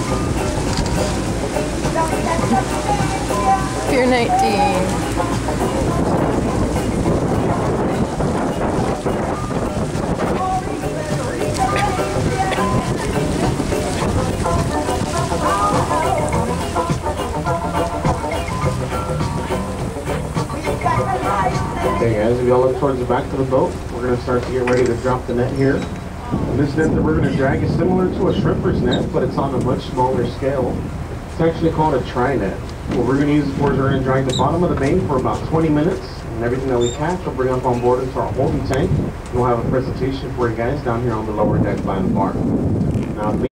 Pier 19. Okay guys, if y'all look towards the back of the boat, we're going to start to get ready to drop the net here. And this net that we're going to drag is similar to a shrimper's net, but it's on a much smaller scale. It's actually called a tri-net. What we're going to use is we're going to drag the bottom of the main for about 20 minutes, and everything that we catch we'll bring up on board into our holding tank. We'll have a presentation for you guys down here on the lower deck by the bar. Now,